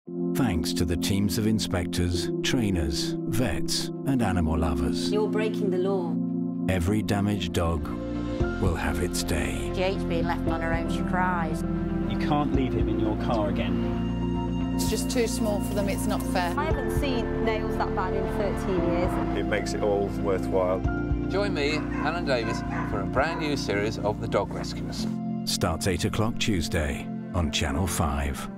thanks to the teams of inspectors, trainers, vets and animal lovers. You're breaking the law. Every damaged dog will have its day. Jade's being left on her own, she cries. You can't leave him in your car again. It's just too small for them, it's not fair. I haven't seen nails that bad in 13 years. It makes it all worthwhile. Join me, Alan Davies, for a brand new series of The Dog Rescuers. Starts 8 o'clock Tuesday on Channel 5.